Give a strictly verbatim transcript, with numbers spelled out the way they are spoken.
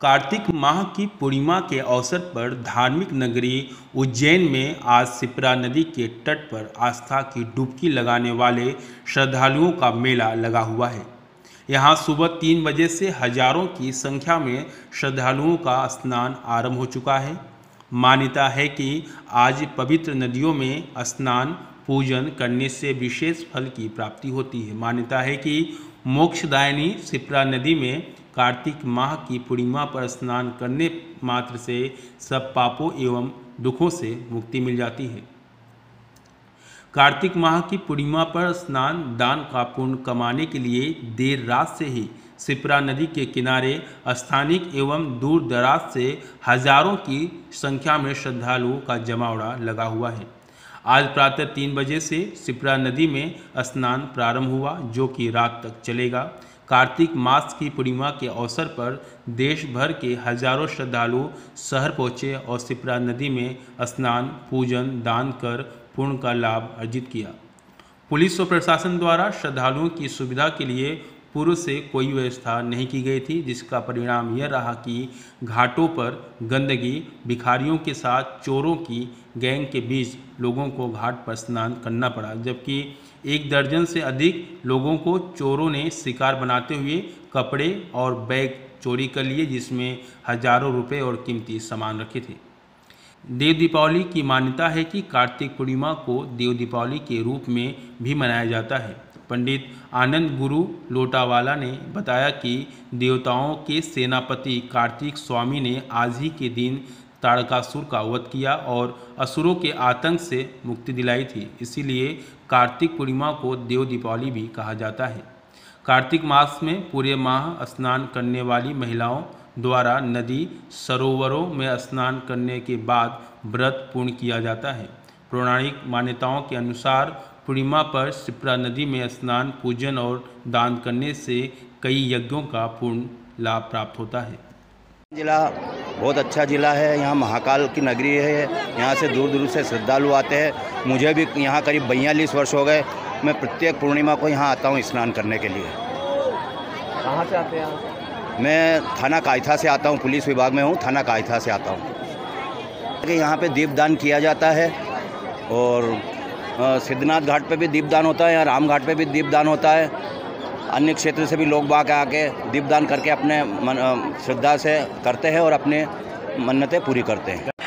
कार्तिक माह की पूर्णिमा के अवसर पर धार्मिक नगरी उज्जैन में आज शिप्रा नदी के तट पर आस्था की डुबकी लगाने वाले श्रद्धालुओं का मेला लगा हुआ है। यहां सुबह तीन बजे से हजारों की संख्या में श्रद्धालुओं का स्नान आरंभ हो चुका है। मान्यता है कि आज पवित्र नदियों में स्नान पूजन करने से विशेष फल की प्राप्ति होती है। मान्यता है कि मोक्षदायिनी शिप्रा नदी में कार्तिक माह की पूर्णिमा पर स्नान करने मात्र से सब पापों एवं दुखों से मुक्ति मिल जाती है। कार्तिक माह की पूर्णिमा पर स्नान दान का पुण्य कमाने के लिए देर रात से ही शिप्रा नदी के किनारे स्थानिक एवं दूर दराज से हजारों की संख्या में श्रद्धालुओं का जमावड़ा लगा हुआ है। आज प्रातः तीन बजे से शिप्रा नदी में स्नान प्रारंभ हुआ, जो कि रात तक चलेगा। कार्तिक मास की पूर्णिमा के अवसर पर देश भर के हजारों श्रद्धालु शहर पहुंचे और शिप्रा नदी में स्नान पूजन दान कर पुण्य का लाभ अर्जित किया। पुलिस और प्रशासन द्वारा श्रद्धालुओं की सुविधा के लिए पूर्व से कोई व्यवस्था नहीं की गई थी, जिसका परिणाम यह रहा कि घाटों पर गंदगी, भिखारियों के साथ चोरों की गैंग के बीच लोगों को घाट पर स्नान करना पड़ा, जबकि एक दर्जन से अधिक लोगों को चोरों ने शिकार बनाते हुए कपड़े और बैग चोरी कर लिए, जिसमें हजारों रुपए और कीमती सामान रखे थे। देव दीपावली की मान्यता है कि कार्तिक पूर्णिमा को देव दीपावली के रूप में भी मनाया जाता है। पंडित आनंद गुरु लोटावाला ने बताया कि देवताओं के सेनापति कार्तिक स्वामी ने आज ही के दिन तारकासुर का वध किया और असुरों के आतंक से मुक्ति दिलाई थी, इसीलिए कार्तिक पूर्णिमा को देव दीपावली भी कहा जाता है। कार्तिक मास में पूरे माह स्नान करने वाली महिलाओं द्वारा नदी सरोवरों में स्नान करने के बाद व्रत पूर्ण किया जाता है। पौराणिक मान्यताओं के अनुसार पूर्णिमा पर शिप्रा नदी में स्नान पूजन और दान करने से कई यज्ञों का पूर्ण लाभ प्राप्त होता है। जिला बहुत अच्छा जिला है, यहाँ महाकाल की नगरी है, यहाँ से दूर दूर से श्रद्धालु आते हैं। मुझे भी यहाँ करीब बयालीस वर्ष हो गए, मैं प्रत्येक पूर्णिमा को यहाँ आता हूँ स्नान करने के लिए। कहाँ से आते हैं आप? मैं थाना कायथा से आता हूँ, पुलिस विभाग में हूँ, थाना कायथा से आता हूँ। यहाँ पे दीपदान किया जाता है और सिद्धनाथ घाट पे भी दीपदान होता है, यहाँ राम घाट पे भी दीपदान होता है। अन्य क्षेत्र से भी लोग बाग आके दीपदान करके अपने श्रद्धा से करते हैं और अपने मन्नतें पूरी करते हैं।